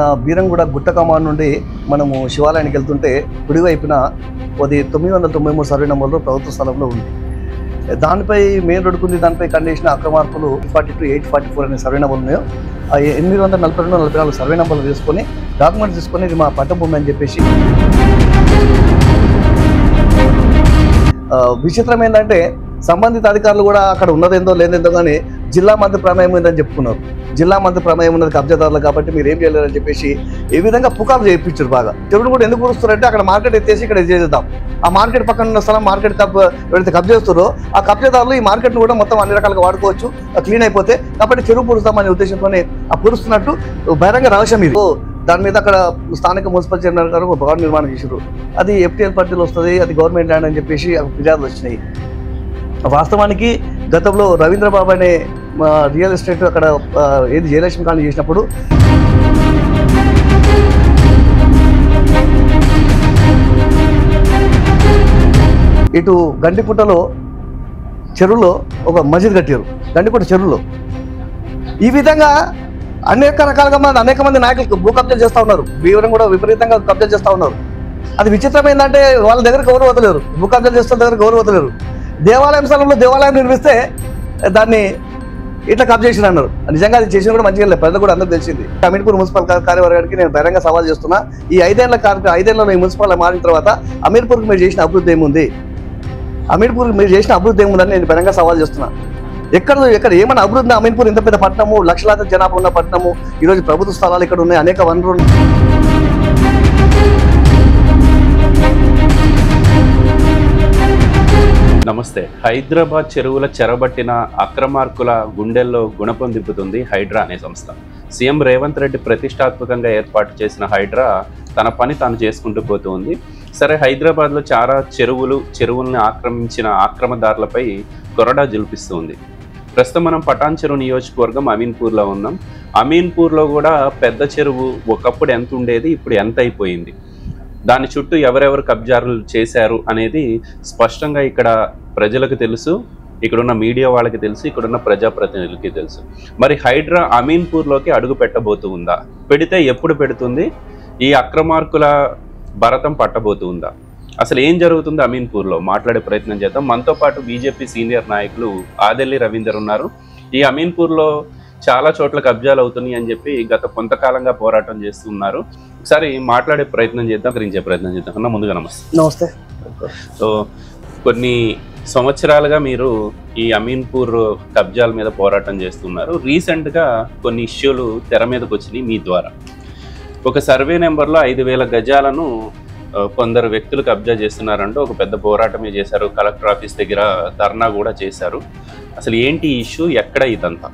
బీరంగూడ గుట్టకమాన్ నుండి మనము శివాలయానికి వెళ్తుంటే కుడివైపున అది 993 సర్వే నంబర్లో ప్రభుత్వ స్థలంలో ఉంది. దానిపై మెయిన్ రోడ్డుకు ఉంది. దానిపై కండిషన్ అక్రమార్పులు 842, 844 అనే సర్వే నంబర్లు ఉన్నాయో ఆ 842, 44 సర్వే నంబర్లు తీసుకొని డాక్యుమెంట్స్ తీసుకొని ఇది మా పట్ట భూమి అని చెప్పేసి. విచిత్రం ఏంటంటే సంబంధిత అధికారులు కూడా అక్కడ ఉన్నదేందో లేదేందో కానీ జిల్లా మంత్రి ప్రమేయం ఉందని చెప్పుకున్నారు. జిల్లా మంత్రి ప్రమేయం ఉన్నది కబ్జాదారులు కాబట్టి మీరు ఏం చేయలేరని చెప్పేసి ఈ విధంగా పుకారు చేయించారు. బాగా చెరువులు కూడా ఎందుకు కూరుస్తారంటే అక్కడ మార్కెట్ ఎత్తేసి ఇక్కడ చేద్దాం. ఆ మార్కెట్ పక్కన ఉన్న స్థలం మార్కెట్ ఎవరైతే కబ్జా చేస్తారో ఆ కబ్జాదారులు ఈ మార్కెట్ను కూడా మొత్తం అన్ని రకాలుగా వాడుకోవచ్చు, క్లీన్ అయిపోతే. కాబట్టి చెరువు పూరుస్తామనే ఉద్దేశంతోనే ఆ పూరుస్తున్నట్టు బహిరంగ రహస్యం ఇది. దాని మీద అక్కడ స్థానిక మున్సిపల్ చైర్మన్ గారు భవన నిర్మాణం చేశారు. అది FTL పరిధిలో వస్తుంది, అది గవర్నమెంట్ ల్యాండ్ అని చెప్పేసి ఫిర్యాదులు వచ్చినాయి. వాస్తవానికి గతంలో రవీంద్రబాబు అనే రియల్ ఎస్టేట్ అక్కడ ఏది జయలక్ష్మి కాలనీ చేసినప్పుడు ఇటు గండికుంటలో చెరువులో ఒక మసీద్ కట్టారు. గండికుంట చెరువులో ఈ విధంగా అనేక మంది నాయకులు భూ కబ్జా చేస్తూ ఉన్నారు. బీవరం కూడా విపరీతంగా కబ్జా చేస్తూ ఉన్నారు. అది విచిత్రం ఏంటంటే వాళ్ళ దగ్గర గౌరవ వదలేరు, భూ కబ్జా చేస్తున్న దగ్గర గౌరవ వదలేరు. దేవాలయం స్థలంలో దేవాలయం నిర్మిస్తే దాన్ని ఇట్లా కబ్జా చేసిన అన్నారు. నిజంగా అది చేసిన కూడా మంచిగా లేదు, ప్రజలు కూడా అందరూ తెలిసింది. అమీన్పూర్ మున్సిపల్ కార్యవర్గానికి నేను బహిరంగ సవాల్ చేస్తున్నా. ఈ 5 ఏళ్లలో ఈ మున్సిపల్ మారిన తర్వాత అమీర్పూర్కి మీరు చేసిన అభివృద్ధి ఏముంది, అమీర్పూర్కి మీరు చేసిన అభివృద్ధి ఏముందని నేను బహిరంగ సవాల్ చేస్తున్నా. ఎక్కడ ఏమైనా అభివృద్ధి? అమీన్పూర్ ఇంత పెద్ద పట్టణము, లక్షలాది జనాభా ఉన్న పట్టణము, ఈరోజు ప్రభుత్వ స్థలాలు ఇక్కడ ఉన్నాయి, అనేక వనరులు. నమస్తే. హైదరాబాద్ చెరువుల చెరబట్టిన అక్రమార్కుల గుండెల్లో గుణపం దింపుతుంది హైడ్రా అనే సంస్థ. సీఎం రేవంత్ రెడ్డి ప్రతిష్టాత్మకంగా ఏర్పాటు చేసిన హైడ్రా తన పని తాను చేసుకుంటూ పోతుంది. సరే, హైదరాబాద్లో చాలా చెరువుల్ని ఆక్రమించిన ఆక్రమదారులపై కొరడా జులిపిస్తుంది. ప్రస్తుతం మనం పటాన్ చెరువు నియోజకవర్గం అమీన్పూర్లో ఉన్నాం. అమీన్పూర్లో కూడా పెద్ద చెరువు ఒకప్పుడు ఎంత ఉండేది, ఇప్పుడు ఎంత అయిపోయింది, దాని చుట్టూ ఎవరెవరు కబ్జాలు చేశారు అనేది స్పష్టంగా ఇక్కడ ప్రజలకు తెలుసు, ఇక్కడున్న మీడియా వాళ్ళకి తెలుసు, ఇక్కడున్న ప్రజాప్రతినిధులకి తెలుసు. మరి హైడ్రా అమీన్పూర్లోకి అడుగు పెట్టబోతూ ఉందా? పెడితే ఎప్పుడు పెడుతుంది? ఈ అక్రమార్కుల భరతం పట్టబోతూ ఉందా? అసలు ఏం జరుగుతుంది అమీన్పూర్లో మాట్లాడే ప్రయత్నం చేద్దాం. మనతో పాటు బీజేపీ సీనియర్ నాయకులు ఆదెల్లి రవీందర్ ఉన్నారు. ఈ అమీన్పూర్లో చాలా చోట్ల కబ్జాలు అవుతున్నాయి అని చెప్పి గత కొంతకాలంగా పోరాటం చేస్తున్నారు. ఒకసారి మాట్లాడే ప్రయత్నం చేద్దాం, గ్రహించే ప్రయత్నం చేద్దాం. అన్న, ముందుగా నమస్తే. సో కొన్ని సంవత్సరాలుగా మీరు ఈ అమీన్పూర్ కబ్జాల మీద పోరాటం చేస్తున్నారు. రీసెంట్గా కొన్ని ఇష్యూలు తెర మీదకి వచ్చినాయి మీ ద్వారా. ఒక సర్వే నెంబర్లో 5,000 గజాలను కొందరు వ్యక్తులు కబ్జా చేస్తున్నారంటూ ఒక పెద్ద పోరాటమే చేశారు. కలెక్టర్ ఆఫీస్ దగ్గర ధర్నా కూడా చేశారు. అసలు ఏంటి ఇష్యూ, ఎక్కడ ఇదంతా?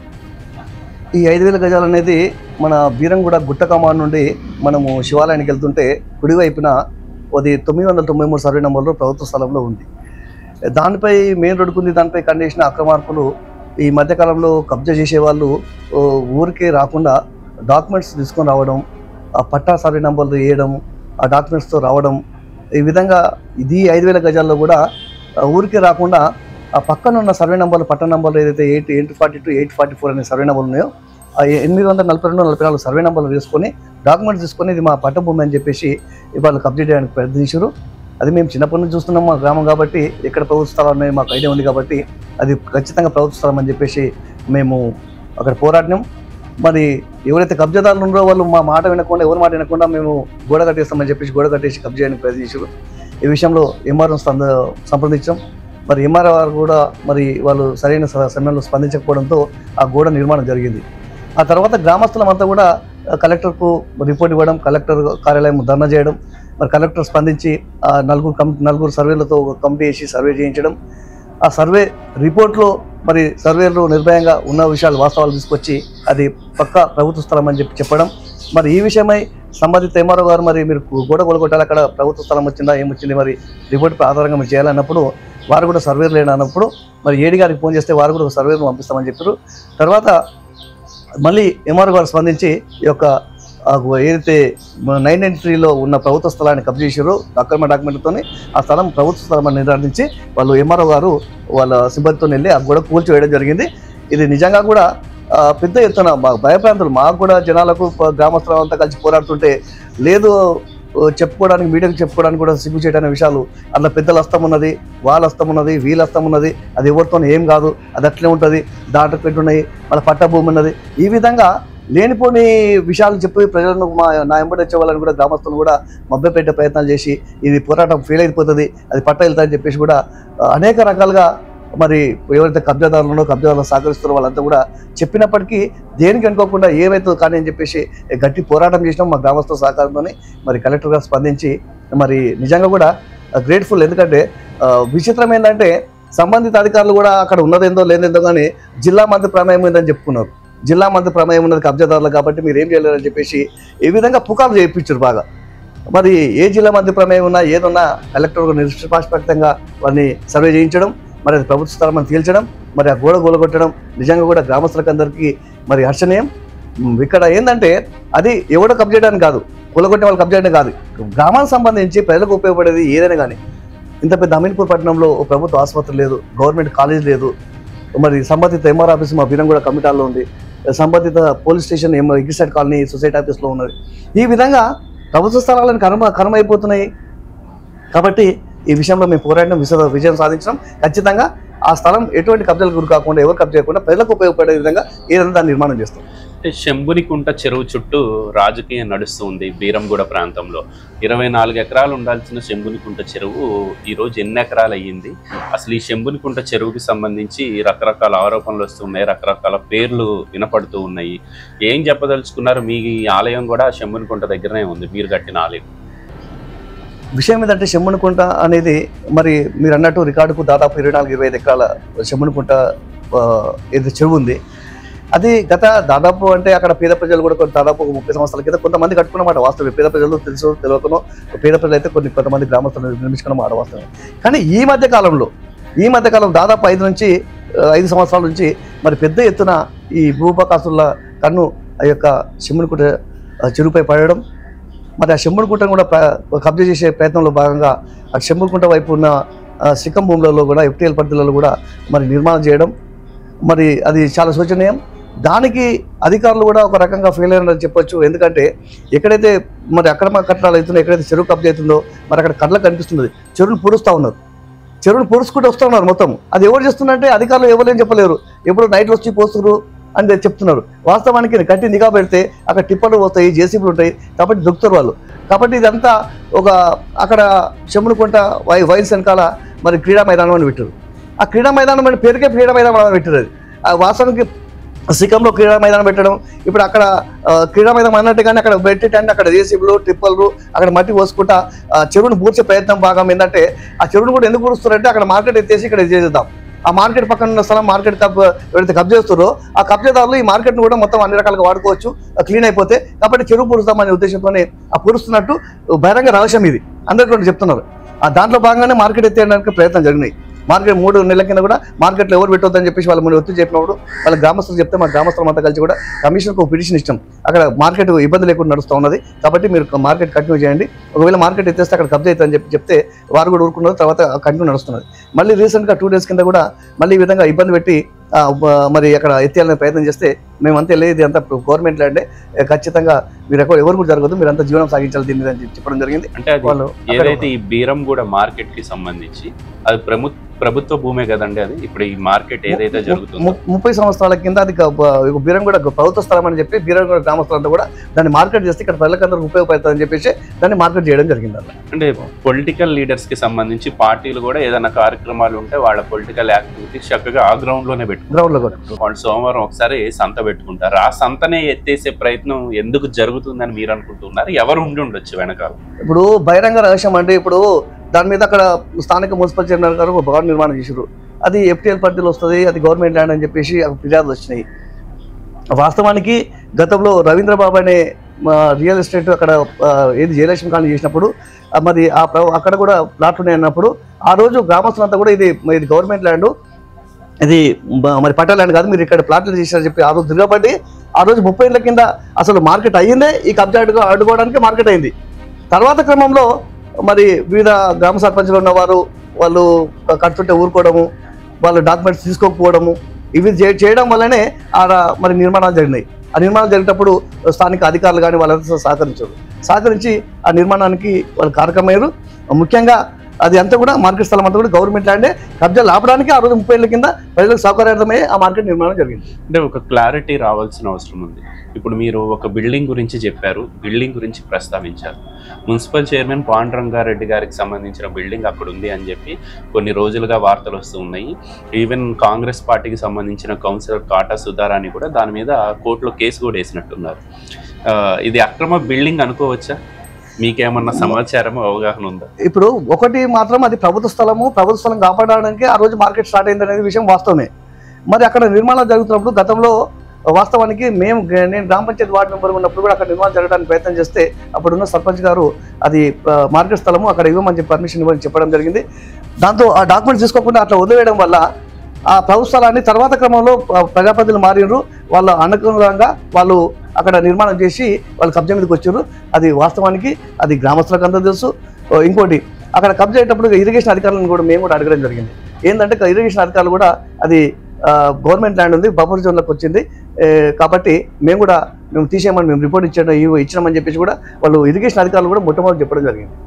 ఈ 5,000 గజాలు అనేది మన బీరంగూడ గుట్టకమాన్ నుండి మనము శివాలయానికి వెళ్తుంటే కుడివైపున అది 993 సర్వే నంబర్లో ప్రభుత్వ స్థలంలో ఉంది. దానిపై మెయిన్ రోడ్డుకు ఉంది. దానిపై కండిషన్ అక్రమార్పులు ఈ మధ్యకాలంలో కబ్జా చేసేవాళ్ళు ఊరికే రాకుండా డాక్యుమెంట్స్ తీసుకొని రావడం, ఆ పట్టా సర్వే నంబర్లు వేయడం, ఆ డాక్యుమెంట్స్తో రావడం, ఈ విధంగా ఇది 5,000 గజాల్లో కూడా ఊరికే రాకుండా ఆ పక్కన ఉన్న సర్వే నంబర్లు, పట్టణ నంబర్లు ఏదైతే 842, 844 అనే సర్వే నంబర్లు ఉన్నాయో ఆ 842, 44 సర్వే నంబర్లు వేసుకొని డాక్యుమెంట్స్ తీసుకొని ఇది మా పట్ట భూమి అని చెప్పేసి వాళ్ళు కబ్జా చేయడానికి ప్రయత్నించారు. అది మేము చిన్నప్పటి నుంచి చూస్తున్నాం. మా గ్రామం కాబట్టి ఎక్కడ ప్రభుత్వ స్థలాలు ఉన్నాయి మాకు ఐడియా ఉంది కాబట్టి అది ఖచ్చితంగా ప్రభుత్వ స్థలం అని చెప్పేసి మేము అక్కడ పోరాడినాం. మరి ఎవరైతే కబ్జాదారులు ఉన్నారో వాళ్ళు మా మాట వినకుండా, ఎవరి మాట వినకుండా మేము గోడ కట్టేస్తామని చెప్పేసి గోడ కట్టేసి కబ్జా చేయడానికి ప్రయత్నించారు. ఈ విషయంలో ఎంఆర్ఓ సంప్రదించాం. మరి ఎంఆర్ఓ వారు కూడా మరి వాళ్ళు సరైన సమయంలో స్పందించకపోవడంతో ఆ గోడ నిర్మాణం జరిగింది. ఆ తర్వాత గ్రామస్తులమంతా కూడా కలెక్టర్కు రిపోర్ట్ ఇవ్వడం, కలెక్టర్ కార్యాలయం ధర్నా చేయడం, మరి కలెక్టర్ స్పందించి ఆ నలుగురు సర్వేలతో కమిటీ వేసి సర్వే చేయించడం. ఆ సర్వే రిపోర్ట్లో మరి సర్వేలు నిర్భయంగా ఉన్న విషయాలు, వాస్తవాలు తీసుకొచ్చి అది పక్కా ప్రభుత్వ స్థలం అని చెప్పడం. మరి ఈ విషయమై సంబంధిత ఎంఆర్ఓ గారు మరి మీరు గోడ కొలగొట్టాలి, అక్కడ ప్రభుత్వ స్థలం వచ్చిందా, ఏమొచ్చింది, మరి రిపోర్ట్ ఆధారంగా మీరు చేయాలన్నప్పుడు వారు కూడా సర్వేలు లేనప్పుడు మరి ఏడీ గారికి ఫోన్ చేస్తే వారు కూడా ఒక సర్వేను పంపిస్తామని చెప్పారు. తర్వాత మళ్ళీ ఎంఆర్ఓ గారు స్పందించి ఈ యొక్క ఏదైతే 993లో ఉన్న ప్రభుత్వ స్థలాన్ని కబ్జా చేశారో అక్రమ డాక్యుమెంట్తో ఆ స్థలం ప్రభుత్వ స్థలం అని నిర్ధారించి వాళ్ళు ఎంఆర్ఓ గారు వాళ్ళ సిబ్బందితో వెళ్ళి ఆ గోడ కూల్చివేయడం జరిగింది. ఇది నిజంగా కూడా పెద్ద ఎత్తున భయప్రాంతులు మాకు కూడా జనాలకు గ్రామస్తులు అంతా కలిసి పోరాడుతుంటే లేదు చెప్పుకోవడానికి మీడియాకి చెప్పుకోవడానికి కూడా సిగ్గు చేయడానికి విషయాలు అట్లా పెద్దల హస్తం ఉన్నది, వాళ్ళ హస్తం ఉన్నది, వీళ్ళ హస్తం ఉన్నది, అది ఎవరితో ఏం కాదు, అది అట్లే ఉంటుంది, దాంట్లో పెట్టున్నాయి, వాళ్ళ పట్ట భూమి ఉన్నది, ఈ విధంగా లేనిపోని విషయాలు చెప్పి ప్రజలను నా ఎంబడి వచ్చే వాళ్ళని కూడా గ్రామస్తులను కూడా మభ్యపెట్టే ప్రయత్నాలు చేసి ఇది పోరాటం ఫెయిల్ అయిపోతుంది, అది పట్ట వెళ్తాయని చెప్పేసి కూడా అనేక రకాలుగా మరి ఎవరైతే కబ్జాదారులను సహకరిస్తారో వాళ్ళంతా కూడా చెప్పినప్పటికీ దేనికి అనుకోకుండా ఏమైతుందో కానీ అని చెప్పేసి గట్టి పోరాటం చేసినాం మా గ్రామస్తుల సహకారంతో. మరి కలెక్టర్ గారు స్పందించి మరి నిజంగా కూడా గ్రేట్ఫుల్. ఎందుకంటే విచిత్రం ఏంటంటే సంబంధిత అధికారులు కూడా అక్కడ ఉన్నదేందో లేదేందో కానీ జిల్లా మంత్రి ప్రమేయం ఉందని చెప్పుకున్నారు. జిల్లా మంత్రి ప్రమేయం ఉన్నది కబ్జాదారులు కాబట్టి మీరు ఏం చేయలేరని చెప్పేసి ఈ విధంగా పుకార్లు చేయించారు బాగా. మరి ఏ జిల్లా మంత్రి ప్రమేయం ఉన్నా ఏదున్నా కలెక్టర్ నిష్పక్షపాతంగా వారిని సర్వే చేయించడం, మరి అది ప్రభుత్వ స్థలం అని తేల్చడం, మరి ఆ గోడ గోలగొట్టడం నిజంగా కూడా గ్రామస్తులకు అందరికీ మరి హర్షణీయం. ఇక్కడ ఏంటంటే అది ఎవడో కబ్జా చేయడానికి కాదు, కూలగొట్టే వాళ్ళు కబ్జా చేయడం కాదు, గ్రామానికి సంబంధించి ప్రజలకు ఉపయోగపడేది ఏదైనా కానీ. ఇంత పెద్ద అమీన్పూర్ పట్టణంలో ప్రభుత్వ ఆసుపత్రి లేదు, గవర్నమెంట్ కాలేజ్ లేదు, మరి సంబంధిత ఎంఆర్ ఆఫీస్ మా బీరంగూడ కమిటాల్లో ఉంది, సంబంధిత police station existed colony society ఆఫీస్లో ఉన్నది. ఈ విధంగా ప్రభుత్వ స్థలాలను కరమైపోతున్నాయి. కాబట్టి ఈ విషయంలో మేము పోరాటం విజయం సాధించడం. ఖచ్చితంగా ఆ స్థలం ఎటువంటి కబ్జాలకు గురి కాకుండా, ఎవరు కబ్జా చేయకుండా ప్రజలకు ఉపయోగపడే విధంగా ఏదైనా దాన్ని నిర్మాణం చేస్తాం. శంభునికుంట చెరువు చుట్టూ రాజకీయం నడుస్తుంది బీరంగూడ ప్రాంతంలో. 24 ఎకరాలు ఉండాల్సిన శంభునికుంట చెరువు ఈరోజు ఎన్ని ఎకరాలు అయ్యింది? అసలు ఈ శంభునికుంట చెరువుకి సంబంధించి రకరకాల ఆరోపణలు వస్తున్నాయి, రకరకాల పేర్లు వినపడుతూ ఉన్నాయి. ఏం చెప్పదలుచుకున్నారు? మీ ఆలయం కూడా శంభునికుంట దగ్గరనే ఉంది, మీరు కట్టిన ఆలయం. విషయం ఏంటంటే శంభునికుంట అనేది మరి మీరు అన్నట్టు రికార్డుకు దాదాపు 24-25 ఎకరాల శంభునికుంట ఏదో చెరువు ఉంది. అది దాదాపు అంటే అక్కడ పేద ప్రజలు కూడా దాదాపు 30 సంవత్సరాల కింద కొంతమంది కట్టుకున్నమాట వాస్తవం. పేద ప్రజలు తెలుసు తెలియకనో పేద ప్రజలు అయితే కొంతమంది గ్రామస్తులు నిర్మించుకున్న మాట వాస్తవం. కానీ ఈ మధ్యకాలం దాదాపు 5 సంవత్సరాల నుంచి మరి పెద్ద ఎత్తున ఈ భూపకాసుల కన్ను ఆ యొక్క శంభునికుంట చెరువుపై పడడం, మరి ఆ శంభునికుంటను కూడా కబ్జా చేసే ప్రయత్నంలో భాగంగా ఆ శంభునికుంట వైపు ఉన్న సిక్కం భూములలో కూడా ఎఫ్టీఎల్ పరిధిలో కూడా మరి నిర్మాణం చేయడం, మరి అది చాలా శోచనీయం. దానికి అధికారులు కూడా ఒక రకంగా ఫెయిల్ అయినారని చెప్పొచ్చు. ఎందుకంటే ఎక్కడైతే మరి అక్రమ కట్టడాలు అవుతుందో, ఎక్కడైతే చెరువు కబ్జా అవుతుందో మరి అక్కడ కళ్ళకు కనిపిస్తున్నది, చెరువును పూడుస్తూ ఉన్నారు, చెరువును పూడుచుకుంటూ వస్తూ ఉన్నారు మొత్తం. అది ఎవరు చేస్తున్నారంటే అధికారులు ఎవరేం చెప్పలేరు, ఎప్పుడు నైట్లో వచ్చి పోస్తున్నారు అని చెప్తున్నారు. వాస్తవానికి కట్టి నిఘా పెడితే అక్కడ టిప్పర్లు వస్తాయి, జేసీబీలు ఉంటాయి, కాబట్టి దొక్కుతారు వాళ్ళు. కాబట్టి ఇదంతా ఒక అక్కడ శంభునికుంట వైన్స్ వెనకాల మరి క్రీడా మైదానం అని పెట్టారు. ఆ క్రీడా మైదానం అంటే పేరుకే క్రీడా మైదానం అని పెట్టారు. అది ఆ వాస్తవానికి సిక్కంలో క్రీడా మైదానం పెట్టడం, ఇప్పుడు అక్కడ క్రీడా మైదానం అన్నట్టుగానే అక్కడ పెట్టేటంటే అక్కడ జేసీబీలు టిప్పర్లు అక్కడ మట్టి పోసుకుంటా చెరువును పూడ్చే ప్రయత్నం భాగం ఏంటంటే ఆ చెరువును కూడా ఎందుకు పూడుస్తారంటే అక్కడ మార్కెట్ ఎత్తేసి ఇక్కడ చేద్దాం. ఆ మార్కెట్ పక్కన ఉన్న స్థలం మార్కెట్ ఎవరైతే కబ్జా చేస్తారో ఆ కబ్జాదారులు ఈ మార్కెట్ను కూడా మొత్తం అన్ని రకాలుగా వాడుకోవచ్చు, క్లీన్ అయిపోతే. కాబట్టి చెరువు పూడుస్తామనే ఉద్దేశంతోనే ఆ పూడుస్తున్నట్టు బహిరంగ రహస్యం ఇది అందరికీ చెప్తున్నారు. ఆ దాంట్లో భాగంగానే మార్కెట్ ఎత్తేయడానికి ప్రయత్నం జరిగినాయి. మార్కెట్ 3 నెలల కింద కూడా మార్కెట్లో ఎవరు పెట్టొద్దని చెప్పేసి వాళ్ళు ముందు ఒత్తిడి చెప్పినప్పుడు వాళ్ళ గ్రామస్తులు చెప్తే మా గ్రామస్తులు అంతా కలిసి కూడా కమిషనర్కి ఒక పిటిషన్ ఇష్టం. అక్కడ మార్కెట్ ఇబ్బంది లేకుండా నడుస్తూ ఉన్నది కాబట్టి మీరు మార్కెట్ కంటిన్యూ చేయండి, ఒకవేళ మార్కెట్ ఎత్తేస్తే అక్కడ కబ్జా అవుతుందని చెప్తే వారు కూడా ఊరుకున్నారు. తర్వాత కంటిన్యూ నడుస్తున్నది. మళ్ళీ రీసెంట్గా 2 డేస్ కింద కూడా మళ్ళీ ఈ విధంగా ఇబ్బంది పెట్టి మరి అక్కడ ఎత్తేయాలనే ప్రయత్నం చేస్తే మేమంతా వెళ్ళేది అంతా గవర్నమెంట్ ల్యాండే, ఖచ్చితంగా మీరు ఎవరు కూడా జరగదు, మీరంతా జీవనం సాగించాలి దీని మీద అని చెప్పడం జరిగింది. అంటే వాళ్ళు ఏదైతే ఈ బీరంగూడ మార్కెట్ కి సంబంధించి అది ప్రభుత్వ భూమే కదండి. అది ఇప్పుడు ఈ మార్కెట్ ఏదైతే జరుగుతుందో 30 సంవత్సరాల కింద అది బీరంగూడ ప్రభుత్వ స్థలం అని చెప్పి బీరంగూడ గ్రామస్తులంతా కూడా దాన్ని మార్కెట్ చేస్తే ఇక్కడ ప్రజలందరికీ ఉపయోగపడుతుందని చెప్పేసి దాన్ని మార్కెట్ చేయడం జరిగింది. అంటే పొలిటికల్ లీడర్స్ కి సంబంధించి పార్టీలు కూడా ఏదైనా కార్యక్రమాలు ఉంటే వాళ్ళ పొలిటికల్ యాక్టివిటీస్ చక్కగా ఆ గ్రౌండ్ లోనే గ్రౌండ్ లో వాళ్ళు సోమవారం ఒకసారి సంత పెట్టుకుంటారు. ఆ సంతనే ఎత్తేసే ప్రయత్నం ఎందుకు జరుగుతుందని మీరు అనుకుంటున్నారు? ఎవరు ఉండి ఉండొచ్చు వెనకాల? ఇప్పుడు బహిరంగ రహస్యం అంటే ఇప్పుడు దాని మీద అక్కడ స్థానిక మున్సిపల్ చైర్మన్ గారు ఒక భవన నిర్మాణం చేశారు. అది ఎఫ్టీఎల్ పరిధిలో వస్తుంది, అది గవర్నమెంట్ ల్యాండ్ అని చెప్పేసి ఫిర్యాదులు వచ్చినాయి. వాస్తవానికి గతంలో రవీంద్రబాబు అనే రియల్ ఎస్టేట్ అక్కడ ఏది జయలక్ష్మి కాలనీ చేసినప్పుడు మరి అక్కడ కూడా ప్లాట్లు ఉన్నాయి అన్నప్పుడు ఆ రోజు గ్రామస్తులంతా కూడా ఇది గవర్నమెంట్ ల్యాండ్, ఇది మరి పట్టా ల్యాండ్ కాదు, మీరు ఇక్కడ ప్లాట్లు చేశారని చెప్పి ఆ రోజు తిరగబడి ఆ రోజు 30 ఏళ్ల కింద అసలు మార్కెట్ అయ్యిందే ఈ కబ్జా అడ్డుకోవడానికి మార్కెట్ అయింది. తర్వాత క్రమంలో మరి వివిధ గ్రామ సర్పంచ్లు ఉన్నవారు వాళ్ళు కడుతుంటే ఊరుకోవడము, వాళ్ళు డాక్యుమెంట్స్ తీసుకోకపోవడము, ఇవి చేయడం వల్లనే మరి నిర్మాణాలు జరిగినాయి. ఆ నిర్మాణాలు జరిగేటప్పుడు స్థానిక అధికారులు కానీ వాళ్ళంతా సహకరించి ఆ నిర్మాణానికి వాళ్ళు కారకమయ్యారు. ముఖ్యంగా అది అంతా కూడా మార్కెట్ స్థలం అంతా కూడా గవర్నమెంట్ ల్యాండే. కబ్జాలు ఆపడానికి ఆ రోజు 30 ఏళ్ల కింద ప్రజలకు సౌకర్యార్థమై ఆ మార్కెట్ నిర్మాణం జరిగింది. అంటే ఒక క్లారిటీ రావాల్సిన అవసరం ఉంది. ఇప్పుడు మీరు ఒక బిల్డింగ్ గురించి చెప్పారు, బిల్డింగ్ గురించి ప్రస్తావించారు. మున్సిపల్ చైర్మన్ పాండురంగారెడ్డి గారికి సంబంధించిన బిల్డింగ్ అక్కడ ఉంది అని చెప్పి కొన్ని రోజులుగా వార్తలు వస్తూ ఉన్నాయి. ఈవెన్ కాంగ్రెస్ పార్టీకి సంబంధించిన కౌన్సిలర్ కాటా సుధారాణి కూడా దాని మీద కోర్టులో కేసు కూడా వేసినట్టున్నారు. ఇది అక్రమ బిల్డింగ్ అనుకోవచ్చా? మీకేమన్నా సమాచారం అవగాహన ఉందా? ఇప్పుడు ఒకటి మాత్రం, అది ప్రభుత్వ స్థలం కాపాడడానికి ఆ రోజు మార్కెట్ స్టార్ట్ అయింది అనేది విషయం వాస్తవమే. మరి అక్కడ నిర్మాణాలు జరుగుతున్నప్పుడు గతంలో వాస్తవానికి నేను గ్రామ పంచాయతీ వార్డు మెంబర్ ఉన్నప్పుడు కూడా అక్కడ నిర్మాణం జరగడానికి ప్రయత్నం చేస్తే అప్పుడున్న సర్పంచ్ గారు అది మార్కెట్ స్థలము అక్కడ ఇవ్వమని చెప్పి పర్మిషన్ ఇవ్వని చెప్పడం జరిగింది. దాంతో ఆ డాక్యుమెంట్స్ తీసుకోకుండా అట్లా వదిలేయడం వల్ల ఆ ప్రభుత్వ స్థలాన్ని తర్వాత క్రమంలో ప్రజాప్రతినిధులు మారినరు. వాళ్ళ అనుకూలంగా వాళ్ళు అక్కడ నిర్మాణం చేసి వాళ్ళు కబ్జా మీదకి వచ్చారు. అది వాస్తవానికి అది గ్రామస్తులకు అంతా తెలుసు. ఇంకోటి, అక్కడ కబ్జా అయ్యేటప్పుడు ఇరిగేషన్ అధికారులను కూడా మేము కూడా అడగడం జరిగింది. ఏంటంటే ఇరిగేషన్ అధికారులు కూడా అది గవర్నమెంట్ ల్యాండ్ ఉంది, బఫర్ జోన్లోకి వచ్చింది కాబట్టి మేము తీసేయమని మేము రిపోర్ట్ ఇచ్చినామని చెప్పేసి కూడా వాళ్ళు ఇరిగేషన్ అధికారులు కూడా మొట్టమొదటి చెప్పడం జరిగింది.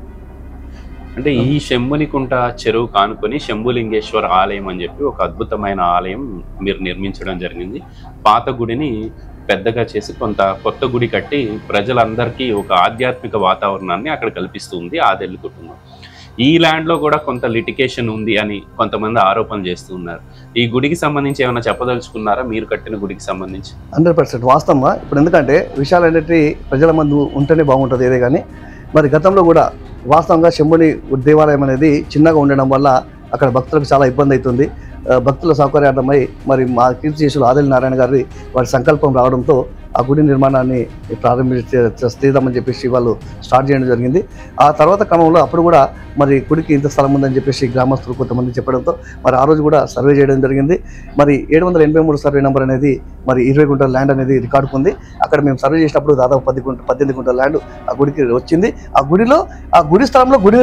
అంటే ఈ శంభునికుంట చెరువు కానుకొని శంభులింగేశ్వర ఆలయం అని చెప్పి ఒక అద్భుతమైన ఆలయం మీరు నిర్మించడం జరిగింది. పాత గుడిని పెద్దగా చేసి కొత్త గుడి కట్టి ప్రజలందరికీ ఒక ఆధ్యాత్మిక వాతావరణాన్ని అక్కడ కల్పిస్తుంది ఆదెల్లి కుటుంబం. ఈ ల్యాండ్లో కూడా కొంత లిటికేషన్ ఉంది అని కొంతమంది ఆరోపణలు చేస్తున్నారు. ఈ గుడికి సంబంధించి ఏమైనా చెప్పదలుచుకున్నారా? మీరు కట్టిన గుడికి సంబంధించి 100% వాస్తవమా? ఇప్పుడు ఎందుకంటే విషయాలు ఏంటంటే ప్రజల ముందు ఉంటేనే బాగుంటుంది ఏదే కానీ, మరి గతంలో కూడా వాస్తవంగా శంభుని దేవాలయం అనేది చిన్నగా ఉండడం వల్ల అక్కడ భక్తులకు చాలా ఇబ్బంది అవుతుంది. భక్తుల సౌకర్యార్థమై మరి మా కీర్తిశేషులు ఆదిల్ నారాయణ గారి వారి సంకల్పం రావడంతో ఆ గుడి నిర్మాణాన్ని తీద్దామని చెప్పేసి వాళ్ళు స్టార్ట్ చేయడం జరిగింది. ఆ తర్వాత క్రమంలో అప్పుడు కూడా మరి గుడికి ఇంత స్థలం ఉందని చెప్పేసి గ్రామస్తులు కొంతమంది చెప్పడంతో మరి ఆ రోజు కూడా సర్వే చేయడం జరిగింది. మరి 783 సర్వే నెంబర్ అనేది మరి 20 గుంటల ల్యాండ్ అనేది రికార్డుకు ఉంది. అక్కడ మేము సర్వే చేసినప్పుడు దాదాపు 18 గుంటల ల్యాండ్ ఆ గుడికి వచ్చింది. ఆ గుడి స్థలంలో గుడి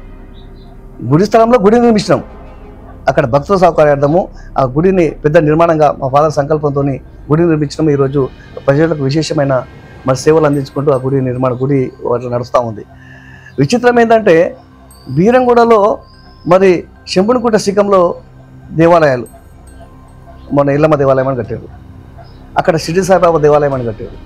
నిర్మించినాం. అక్కడ భక్తుల సౌకర్యార్థము ఆ గుడిని పెద్ద నిర్మాణంగా మా ఫాదర్ సంకల్పంతో గుడి నిర్మించడం ఈరోజు ప్రజలకు విశేషమైన మరి సేవలు అందించుకుంటూ ఆ గుడి నడుస్తూ ఉంది. విచిత్రం ఏంటంటే బీరంగూడలో మరి శంభునికుంట శిఖంలో దేవాలయాలు, మన ఇల్లమ్మ దేవాలయం అని కట్టారు, అక్కడ షిరిడి సాయిబాబా దేవాలయం అని కట్టారు,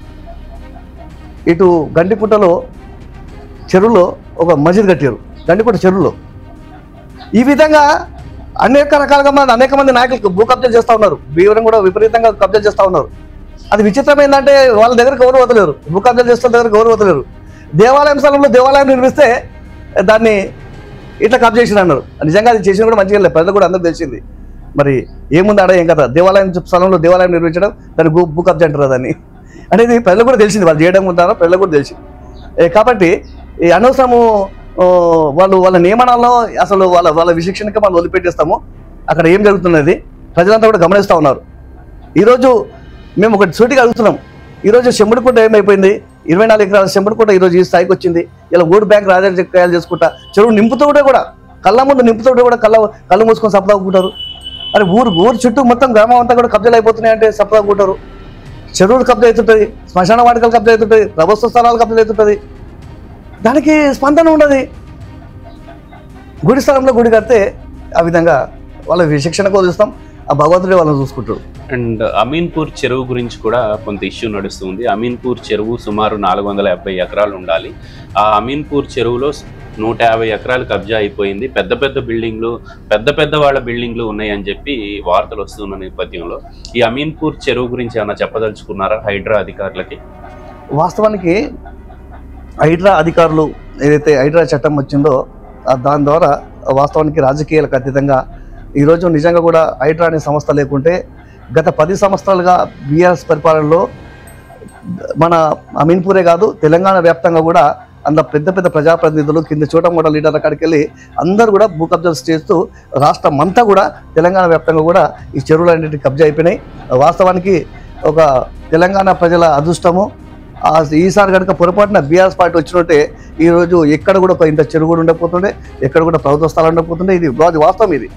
ఇటు గండికుంటలో చెరువులో ఒక మసీద్ కట్టారు, గండికుంట చెరువులో. ఈ విధంగా అనేక మంది నాయకులు భూ కబ్జా చేస్తూ ఉన్నారు. బీవరం కూడా విపరీతంగా కబ్జా చేస్తూ ఉన్నారు. అది విచిత్రం ఏంటంటే వాళ్ళ దగ్గర గౌరవ వదలేరు, భూ కబ్జా చేస్తున్న దగ్గర గౌరవ వదలేరు. దేవాలయం స్థలంలో దేవాలయం నిర్మిస్తే దాన్ని ఇట్లా కబ్జా చేసిన అన్నారు. నిజంగా అది చేసిన కూడా మంచిగా లేదు, ప్రజలు కూడా అందరూ తెలిసింది. మరి ఏముంది ఆడ ఏం కదా, దేవాలయం స్థలంలో దేవాలయం నిర్మించడం దాన్ని భూ కబ్జా అంటారు దాన్ని అనేది ప్రజలు కూడా తెలిసింది. వాళ్ళు చేయడం ఉంటారో ప్రజలకు కూడా తెలిసింది. కాబట్టి ఈ అనవసరము వాళ్ళ నియమనాల్లో అసలు వాళ్ళ విశిక్షణకి మనం వదిలిపెట్టేస్తాము. అక్కడ ఏం జరుగుతున్నది ప్రజలంతా కూడా గమనిస్తూ ఉన్నారు. ఈరోజు మేము ఒకటి సూటిగా అడుగుతున్నాం. ఈరోజు శంభునికుంట ఏమైపోయింది? 24 ఎకరాల శంభునికుంట ఈరోజు ఈ స్థాయికి వచ్చింది. ఇలా ఓటు బ్యాంక్ రాజకీయాలు చేసుకుంటా చెరువు నింపుతూ కూడా కళ్ళ ముందు నింపుతూ కూడా కళ్ళు మూసుకొని సపదాకుంటారు. అరే ఊరు చుట్టూ మొత్తం గ్రామం అంతా కూడా కబ్జాలు అయిపోతున్నాయి అంటే సపదాకుంటారు. చెరువులు కబ్జా అవుతుంటుంది, శ్మశాన వాటికలు కబ్జా అవుతుంటుంది, ప్రభుత్వ స్థలాలు కబ్జా అవుతుంటుంది. దానికి స్పందన ఉండదు. గుడి స్థలంలో గుడి కడితే ఆ విధంగా వాళ్ళ శిక్షణకు వదిలిస్తాం, ఆ భగవంతుడే వాళ్ళని చూసుకుంటాడు. అండ్ అమీన్పూర్ చెరువు గురించి కూడా కొంత ఇష్యూ నడుస్తుంది. అమీన్పూర్ చెరువు సుమారు 470 ఎకరాలు ఉండాలి. ఆ అమీన్పూర్ చెరువులో 150 ఎకరాలు కబ్జా అయిపోయింది. పెద్ద వాళ్ళ బిల్డింగ్లు ఉన్నాయని చెప్పి వార్తలు వస్తున్న నేపథ్యంలో ఈ అమీన్పూర్ చెరువు గురించి ఏమైనా చెప్పదలుచుకున్నారా హైడ్రా అధికారులకి? వాస్తవానికి హైడ్రా అధికారులు ఏదైతే హైడ్రా చట్టం వచ్చిందో దాని ద్వారా వాస్తవానికి రాజకీయాలకు అతీతంగా ఈరోజు నిజంగా కూడా హైడ్రా అనే సంస్థ లేకుంటే గత 10 సంవత్సరాలుగా బీఆర్ఎస్ పరిపాలనలో మన అమీన్పూరే కాదు తెలంగాణ వ్యాప్తంగా కూడా అందులో పెద్ద ప్రజాప్రతినిధులు కింద చోటమోట లీడర్ల కాడికి వెళ్ళి అందరూ కూడా భూ కబ్జాలు చేస్తూ రాష్ట్రం అంతా కూడా తెలంగాణ వ్యాప్తంగా కూడా ఈ చెరువులన్నింటినీ కబ్జా అయిపోయినాయి. వాస్తవానికి ఒక తెలంగాణ ప్రజల అదృష్టము. ఈసారి కనుక పొరపాటున బీఆర్ఎస్ పార్టీ వచ్చినట్టే ఈరోజు ఎక్కడ కూడా ఇంత చెరువు కూడా ఉండకపోతుండే, ఎక్కడ కూడా ప్రభుత్వ స్థలాలు ఉండకపోతుండే. ఇది వాస్తవం. ఇది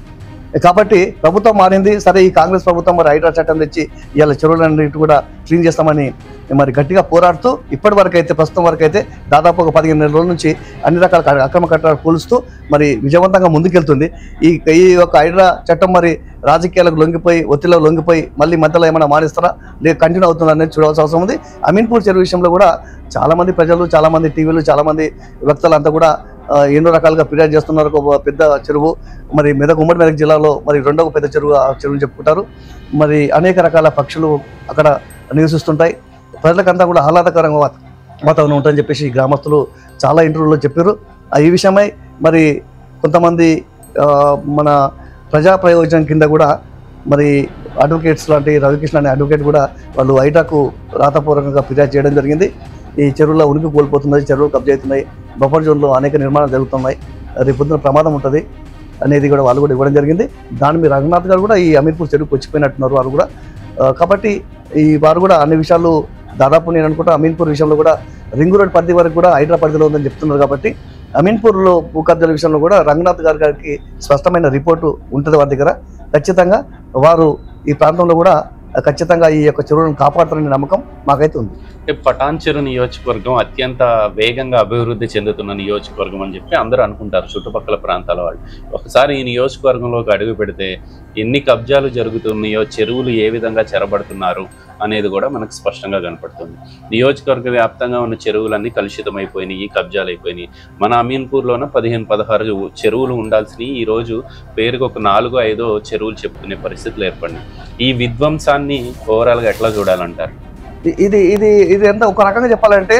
కాబట్టి ప్రభుత్వం మారింది సరే, ఈ కాంగ్రెస్ ప్రభుత్వం మరి హైడ్రా చట్టం తెచ్చి ఇవాళ చెరువులన్నిటి కూడా క్లీన్ చేస్తామని మరి గట్టిగా పోరాడుతూ ఇప్పటి వరకు అయితే ప్రస్తుతం వరకు అయితే దాదాపు ఒక 15 రోజుల నుంచి అన్ని రకాల అక్రమ కట్టడాలు కూలుస్తూ మరి విజయవంతంగా ముందుకెళ్తుంది. ఈ యొక్క హైడ్రా చట్టం మరి రాజకీయాలకు లొంగిపోయి ఒత్తిడిలో లొంగిపోయి మళ్ళీ మధ్యలో ఏమైనా మానేస్తారా లేదు కంటిన్యూ అవుతుందా అనేది చూడాల్సిన అవసరం ఉంది. అమీన్పూర్ చెరువు విషయంలో కూడా చాలామంది ప్రజలు, చాలామంది టీవీలు, చాలామంది వ్యక్తులంతా కూడా ఎన్నో రకాలుగా ఫిర్యాదు చేస్తున్నారు. ఒక పెద్ద చెరువు మరి ఉమ్మడి మెదక్ జిల్లాలో మరి రెండవ పెద్ద చెరువు ఆ చెరువుని చెప్పుకుంటారు. మరి అనేక రకాల పక్షులు అక్కడ నివసిస్తుంటాయి. ప్రజలకంతా కూడా ఆహ్లాదకరంగా వాతావరణం ఉంటుందని చెప్పేసి గ్రామస్తులు చాలా ఇంటర్వ్యూలో చెప్పారు. ఈ విషయమై మరి కొంతమంది మన ప్రజా ప్రయోజనం కింద కూడా మరి అడ్వకేట్స్ లాంటి రవికృష్ణ అనే అడ్వకేట్ కూడా వాళ్ళు హైడ్రాకు రాతపూర్వకంగా ఫిర్యాదు చేయడం జరిగింది. ఈ చెరువులో ఉనికి కోల్పోతున్నది, చెరువులు కబ్జా అవుతున్నాయి, బఫర్ జోన్లో అనేక నిర్మాణాలు జరుగుతున్నాయి, రేపు పొద్దున ప్రమాదం ఉంటుంది అనేది కూడా వాళ్ళు కూడా ఇవ్వడం జరిగింది. దాని మీద రఘునాథ్ గారు కూడా ఈ అమీన్పూర్ చెరువుకి వచ్చిపోయినట్టున్నారు వారు కూడా. కాబట్టి వారు కూడా అన్ని విషయాలు దాదాపు నేను అనుకుంటా అమీన్పూర్ విషయంలో కూడా రింగు రోడ్ పరిధి వరకు కూడా హైడ్రా పరిధిలో ఉందని చెప్తున్నారు. కాబట్టి అమీన్పూర్లో భూ కబ్జాల విషయంలో కూడా రంగనాథ్ గారికి స్పష్టమైన రిపోర్టు ఉంటుంది వారి దగ్గర. ఖచ్చితంగా వారు ఈ ప్రాంతంలో కూడా ఖచ్చితంగా ఈ యొక్క చెరువులను కాపాడుతారనే నమ్మకం మాకైతే ఉంది. పటాన్ చెరు నియోజకవర్గం అత్యంత వేగంగా అభివృద్ధి చెందుతున్న నియోజకవర్గం అని చెప్పి అందరూ అనుకుంటారు చుట్టుపక్కల ప్రాంతాల వాళ్ళు. ఒకసారి ఈ నియోజకవర్గంలోకి అడుగు పెడితే ఎన్ని కబ్జాలు జరుగుతున్నాయో, చెరువులు ఏ విధంగా చెరబడుతున్నారు అనేది కూడా మనకు స్పష్టంగా కనపడుతుంది. నియోజకవర్గ వ్యాప్తంగా ఉన్న చెరువులన్నీ కలుషితమైపోయినాయి, కబ్జాలు అయిపోయినాయి. మన అమీన్పూర్లోనే 15-16 చెరువులు ఉండాల్సినవి ఈరోజు పేరుకు ఒక 4-5 చెరువులు చెప్పుకునే పరిస్థితులు ఏర్పడినాయి. ఈ విధ్వంసాన్ని ఓవరాల్గా ఎట్లా చూడాలంటారు? ఇది ఎంత ఒక రకంగా చెప్పాలంటే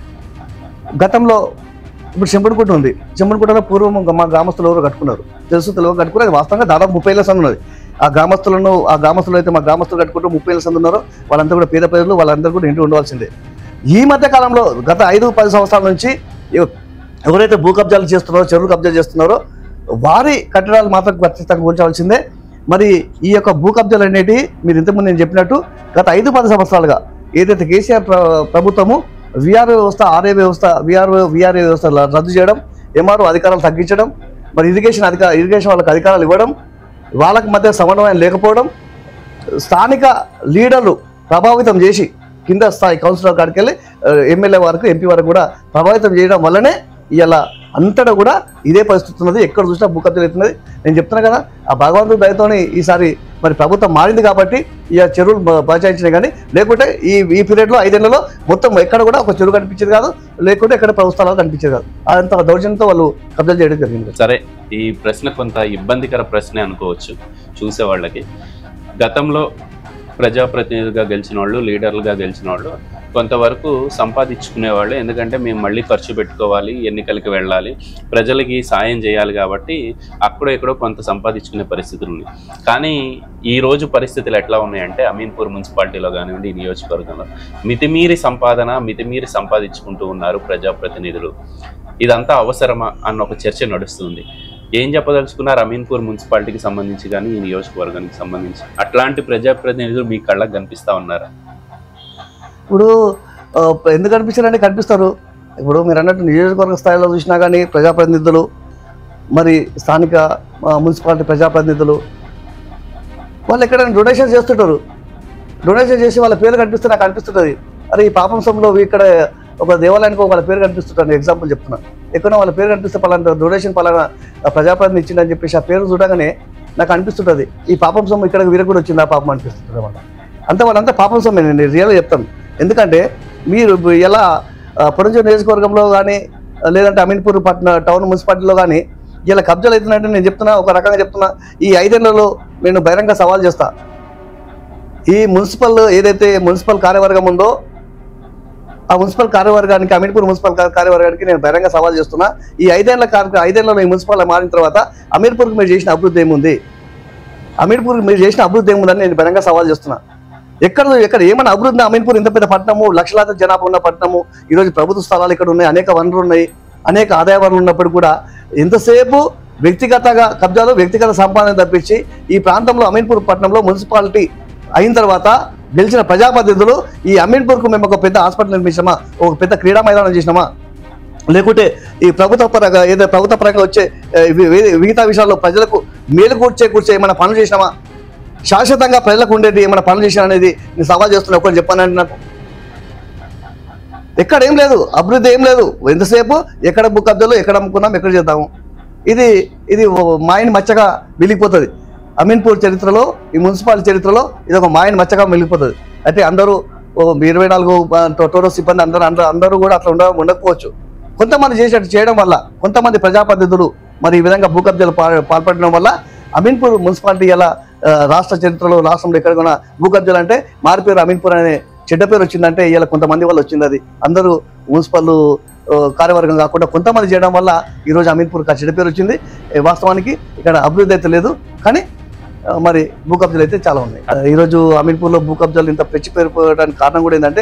గతంలో ఇప్పుడు చెంబడిగుట్ట ఉంది. చెంబడిగుట్టలో పూర్వం మా గ్రామస్తులు ఎవరు కట్టుకున్నారు తెలుసు, తెలియక కట్టుకున్నారు. అది వాస్తవంగా దాదాపు 30 ఏళ్ళ సంది ఉన్నది. ఆ గ్రామస్తులు అయితే మా గ్రామస్తులు కట్టుకుంటూ 30 ఏళ్ళ సంది ఉన్నారో వాళ్ళంతా కూడా పేద ప్రజలు, వాళ్ళందరూ కూడా ఇంటి ఉండవలసిందే. ఈ మధ్య కాలంలో గత 5-10 సంవత్సరాల నుంచి ఎవరైతే భూ కబ్జాలు చేస్తున్నారో, చెరువులు కబ్జాలు చేస్తున్నారో వారి కట్టడాలు మాత్రం ఖచ్చితంగా కూల్చవలసిందే. మరి ఈ యొక్క భూ కబ్జాలు అనేటివి మీరు ఇంతకుముందు నేను చెప్పినట్టు గత 5-10 సంవత్సరాలుగా ఏదైతే కేసీఆర్ ప్రభుత్వము విఆర్ఓ వ్యవస్థ, ఆర్ఏ వ్యవస్థ, విఆర్ఏ వ్యవస్థ రద్దు చేయడం, ఎంఆర్ఓ అధికారాలు తగ్గించడం, మరి ఇరిగేషన్ వాళ్ళకి అధికారాలు ఇవ్వడం, వాళ్ళకి మధ్య సమన్వయం లేకపోవడం, స్థానిక లీడర్లు ప్రభావితం చేసి కింద స్థాయి కౌన్సిలర్ కాడికి వెళ్ళి ఎమ్మెల్యే వరకు, ఎంపీ వరకు కూడా ప్రభావితం చేయడం వల్లనే ఇలా అంతటా కూడా ఇదే పరిస్థితి ఉన్నది. ఎక్కడ చూసినా భూ కబ్జాలు అవుతున్నది. నేను చెప్తున్నా కదా, ఆ భగవంతుడి దయతోని ఈసారి మరి ప్రభుత్వం మారింది కాబట్టి ఈ చెరువులు బచాయించినాయి. కానీ లేకుంటే ఈ పీరియడ్లో 5 ఏళ్లలో మొత్తం ఎక్కడ కూడా ఒక చెరువు కనిపించేది కాదు, లేకుంటే ఎక్కడ ప్రభుత్వాలు కనిపించేది కాదు. అంత దౌర్జన్యంతో వాళ్ళు కబ్జాలు చేయడం జరిగింది. సరే, ఈ ప్రశ్న కొంత ఇబ్బందికర ప్రశ్నే అనుకోవచ్చు చూసేవాళ్ళకి. గతంలో ప్రజాప్రతినిధులుగా గెలిచిన వాళ్ళు, లీడర్లుగా గెలిచిన వాళ్ళు కొంతవరకు సంపాదించుకునేవాళ్ళు. ఎందుకంటే మేము మళ్ళీ ఖర్చు పెట్టుకోవాలి, ఎన్నికలకి వెళ్ళాలి, ప్రజలకి సాయం చేయాలి కాబట్టి అక్కడో ఎక్కడో కొంత సంపాదించుకునే పరిస్థితులు ఉన్నాయి. కానీ ఈరోజు పరిస్థితులు ఎట్లా ఉన్నాయంటే అమీన్పూర్ మున్సిపాలిటీలో కానివ్వండి, ఈ నియోజకవర్గంలో మితిమీరి సంపాదించుకుంటూ ఉన్నారు ప్రజాప్రతినిధులు. ఇదంతా అవసరమా అన్న ఒక చర్చ నడుస్తుంది. ఏం చెప్పదలుచుకున్నారు అమీన్పూర్ మున్సిపాలిటీకి సంబంధించి కానీ ఈ నియోజకవర్గానికి సంబంధించి? అట్లాంటి ప్రజాప్రతినిధులు మీ కళ్ళకు కనిపిస్తూ ఉన్నారా? ఇప్పుడు ఎందుకు కనిపించారంటే కనిపిస్తారు. ఇప్పుడు మీరు అన్నట్టు నియోజకవర్గ స్థాయిలో చూసినా కానీ ప్రజాప్రతినిధులు, మరి స్థానిక మున్సిపాలిటీ ప్రజాప్రతినిధులు వాళ్ళు ఎక్కడైనా డొనేషన్ చేస్తుంటారు. డొనేషన్ చేసి వాళ్ళ పేరు కనిపిస్తే నాకు అనిపిస్తుంటుంది, అరే ఈ పాపంసంలో ఇక్కడ ఒక దేవాలయానికి వాళ్ళ పేరు కనిపిస్తుంటాను. ఎగ్జాంపుల్ చెప్తున్నా, ఎక్కడో వాళ్ళ పేరు కనిపిస్తే పలానా డొనేషన్ పలానా ప్రజాప్రతినిధి ఇచ్చిందని చెప్పేసి ఆ పేరు చూడగానే నాకు అనిపిస్తుంటుంది, ఈ పాపంసం ఇక్కడ వీరికి కూడా వచ్చింది ఆ పాపం అనిపిస్తుంది అన్నమాట. అంతే వాళ్ళంతా పాపంసమే, నేను రియల్గా చెప్తాను. ఎందుకంటే మీరు ఎలా పొరంజూరు నియోజకవర్గంలో కానీ లేదంటే అమీన్పూర్ టౌన్ మున్సిపాలిటీలో కానీ ఇలా కబ్జాలు అవుతున్నాయంటే నేను చెప్తున్నా, ఒక రకంగా చెప్తున్నా, ఈ 5 ఏళ్లలో నేను బహిరంగ సవాల్ చేస్తా. ఈ ఏదైతే మున్సిపల్ కార్యవర్గం ఉందో ఆ మున్సిపల్ కార్యవర్గానికి, అమీన్పూర్ మున్సిపల్ కార్యవర్గానికి నేను బహిరంగ సవాల్ చేస్తున్నా. ఈ 5 ఏళ్లలో ఈ మున్సిపల్ మారిన తర్వాత అమీన్పూర్కి మీరు చేసిన అభివృద్ధి ఏముంది, అమీన్పూర్కి మీరు చేసిన అభివృద్ధి ఏముందని నేను బహిరంగ సవాల్ చేస్తున్నా. ఎక్కడ ఏమైనా అభివృద్ధి? అమీన్పూర్ ఇంత పెద్ద పట్టణము, లక్షలాది జనాభా ఉన్న పట్టణము, ఈరోజు ప్రభుత్వ స్థలాలు ఇక్కడ ఉన్నాయి, అనేక వనరులు ఉన్నాయి, అనేక ఆదాయ వనరులు ఉన్నప్పుడు కూడా ఎంతసేపు వ్యక్తిగతంగా కబ్జాలు, వ్యక్తిగత సంపాదన తప్పించి ఈ ప్రాంతంలో అమీన్పూర్ పట్టణంలో మున్సిపాలిటీ అయిన తర్వాత గెలిచిన ప్రజాప్రతినిధులు ఈ అమీన్పూర్కు మేము ఒక పెద్ద హాస్పిటల్ నిర్మించామా, ఒక పెద్ద క్రీడా మైదానం చేసినామా, లేకుంటే ఈ ప్రభుత్వ పరంగా ఏదైతే ప్రభుత్వ పరంగా వచ్చే మిగతా విషయాల్లో ప్రజలకు మేలు కూర్చే ఏమైనా పనులు చేసినామా, శాశ్వతంగా ప్రజలకు ఉండేది ఏమైనా పనులు చేసినా అనేది నేను సవాల్ చేస్తున్నా. ఒకటి చెప్పానండి, నాకు ఎక్కడ ఏం లేదు, అభివృద్ధి ఏం లేదు. ఎంతసేపు ఎక్కడ బుక్ కబ్జాలు, ఎక్కడ అమ్ముకున్నాం, ఎక్కడ చేద్దాము, ఇది మాయని మచ్చగా వెలిగిపోతుంది. అమీన్పూర్ చరిత్రలో, ఈ మున్సిపాలిటీ చరిత్రలో ఇది ఒక మాయని మచ్చగా వెలిగిపోతుంది. అయితే అందరూ 24 టోటల్ సిబ్బంది అందరూ కూడా అట్లా ఉండకపోవచ్చు. కొంతమంది చేయడం వల్ల, కొంతమంది ప్రజాప్రతినిధులు మరి ఈ విధంగా భూ కబ్జాలు పాల్పడడం వల్ల అమీన్పూర్ మున్సిపాలిటీ ఎలా రాష్ట్ర చరిత్రలో, రాష్ట్రంలో ఎక్కడ కూడా భూ కబ్జాలు అంటే మారిపేరు అమీన్పూర్ అనే చెడ్డ పేరు వచ్చిందంటే ఇలా కొంతమంది వల్ల వచ్చింది. అది అందరూ మున్సిపల్ కార్యవర్గం కాకుండా కొంతమంది చేయడం వల్ల ఈరోజు అమీన్పూర్ చెడ్డ పేరు వచ్చింది. వాస్తవానికి ఇక్కడ అభివృద్ధి అయితే లేదు, కానీ మరి భూ కబ్జాలు అయితే చాలా ఉన్నాయి. ఈరోజు అమీన్పూర్లో భూ కబ్జాలు ఇంత పెరిగిపోవడానికి కారణం కూడా ఏంటంటే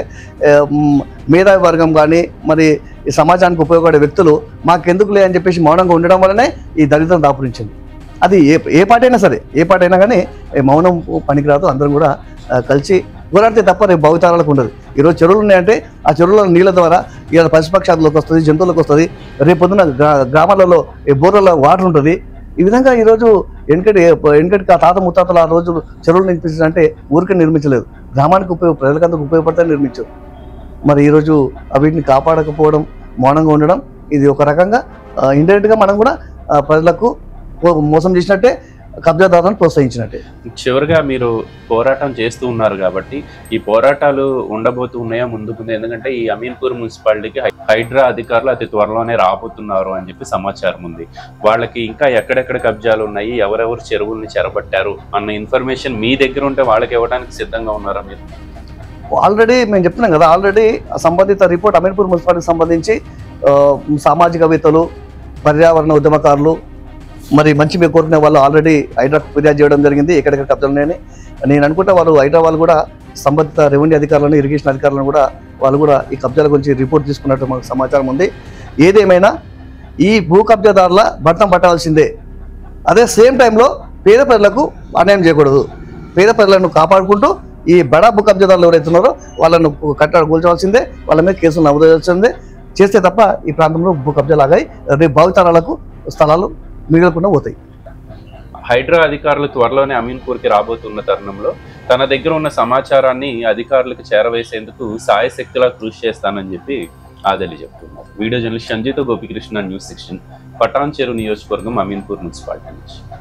మేధావి వర్గం కానీ మరి ఈ సమాజానికి ఉపయోగపడే వ్యక్తులు మాకెందుకులే అని చెప్పేసి మౌనంగా ఉండడం వల్లనే ఈ దరిద్రం దాపురించింది. అది ఏ పార్టీ అయినా కానీ మౌనం పనికిరాదు. అందరం కూడా కలిసి పోరాడితే తప్ప రేపు భావితరాలకు ఉండదు. ఈరోజు చెరువులు ఉన్నాయంటే ఆ చెరువుల నీళ్ళ ద్వారా ఇలా పశుపక్షాదులకు వస్తుంది, జంతువులకు వస్తుంది. రేపు పొద్దున గ్రామాలలో బోర్లలో వాటర్ ఉంటుంది. ఈ విధంగా ఈరోజు వెనకటి తాత ముత్తాతలు ఆ రోజు చెరువులు నిర్మించాలంటే ఊరికే నిర్మించలేదు, గ్రామానికి ప్రజలకందరికి ఉపయోగపడితే నిర్మించారు. మరి ఈరోజు వీటిని కాపాడకపోవడం, మౌనంగా ఉండడం, ఇది ఒక రకంగా ఇండైరెక్ట్గా మనం కూడా ప్రజలకు మోసం చేసినట్టే, కబ్జాదారులను ప్రోత్సహించినట్టే. చివరిగా మీరు పోరాటం చేస్తూ ఉన్నారు కాబట్టి ఈ పోరాటాలు ఉండబోతున్నాయా ముందుకు? ఎందుకంటే ఈ అమీన్పూర్ మున్సిపాలిటీకి హైడ్రా అధికారులు అతి త్వరలోనే రాబోతున్నారు అని చెప్పి సమాచారం ఉంది. వాళ్ళకి ఇంకా ఎక్కడెక్కడ కబ్జాలు ఉన్నాయి, ఎవరెవరు చెరువుల్ని చెరబట్టారు అన్న ఇన్ఫర్మేషన్ మీ దగ్గర ఉంటే వాళ్ళకి ఇవ్వడానికి సిద్ధంగా ఉన్నారా మీరు? ఆల్రెడీ మేము చెప్తున్నాం కదా, ఆల్రెడీ సంబంధిత రిపోర్ట్ అమీన్పూర్ మున్సిపాలిటీకి సంబంధించి సామాజికవేత్తలు, పర్యావరణ ఉద్యమకారులు, మరి మంచి మీరు కోరుకునే వాళ్ళు ఆల్రెడీ హైడ్రాకు ఫిర్యాదు చేయడం జరిగింది. ఎక్కడెక్కడ కబ్జాలు ఉన్నాయని నేను అనుకుంటా. హైడ్రా వాళ్ళు కూడా సంబంధిత రెవెన్యూ అధికారులను, ఇరిగేషన్ అధికారులను వాళ్ళు కూడా ఈ కబ్జాల గురించి రిపోర్ట్ తీసుకున్నట్టు మాకు సమాచారం ఉంది. ఏదేమైనా ఈ భూ కబ్జాదారుల భర్తం పట్టాల్సిందే. అదే సేమ్ టైంలో పేద ప్రజలకు అన్యాయం చేయకూడదు. పేద ప్రజలను కాపాడుకుంటూ ఈ బడా భూ కబ్జాదారులు ఎవరైతే ఉన్నారో వాళ్ళను కూల్చవలసిందే, వాళ్ళ మీద కేసులు నమోదు చేయాల్సిందే. చేస్తే తప్ప ఈ ప్రాంతంలో భూ కబ్జాలు ఆగాయి. రేపు భావితరాలకు స్థలాలు మిగలకుండా పోతాయి. హైడ్రా అధికారులు త్వరలోనే అమీన్పూర్కి రాబోతున్న తరుణంలో తన దగ్గర ఉన్న సమాచారాన్ని అధికారులకు చేరవేసేందుకు సాయశక్తిలా కృషి చేస్తానని చెప్పి ఆదలి చెప్తున్నారు. వీడియో జర్నలిస్ట్ సంజయ్తో గోపికృష్ణ, న్యూస్ 16, పటాన్చెరు నియోజకవర్గం, అమీన్పూర్ మున్సిపాలిటీ నుంచి.